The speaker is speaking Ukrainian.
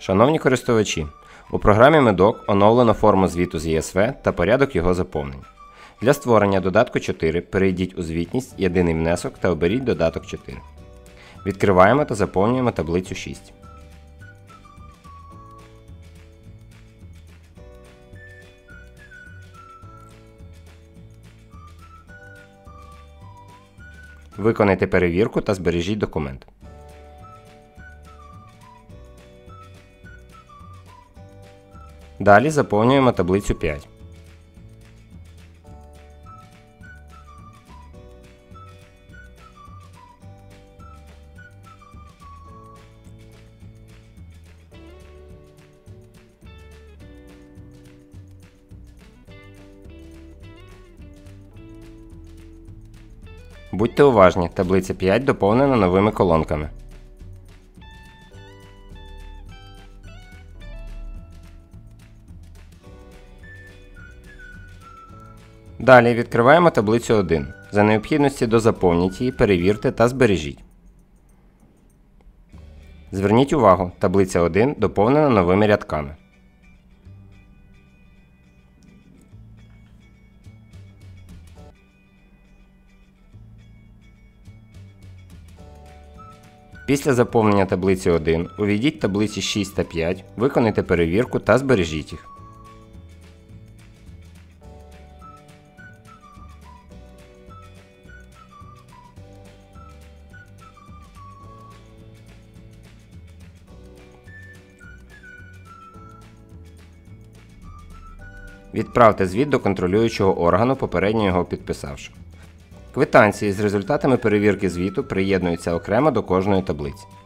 Шановні користувачі, у програмі Медок оновлено форму звіту з ЄСВ та порядок його заповнення. Для створення додатку 4 перейдіть у звітність «Єдиний внесок» та оберіть додаток 4. Відкриваємо та заповнюємо таблицю 6. Виконайте перевірку та збережіть документ. Далі заповнюємо таблицю 5. Будьте уважні, таблиця 5 доповнена новими колонками. Далі відкриваємо таблицю 1. За необхідності дозаповніть її, перевірте та збережіть. Зверніть увагу, таблиця 1 доповнена новими рядками. Після заповнення таблиці 1 увійдіть таблиці 6 та 5, виконайте перевірку та збережіть їх. Відправте звіт до контролюючого органу, попередньо його підписавши. Квитанції з результатами перевірки звіту приєднуються окремо до кожної таблиці.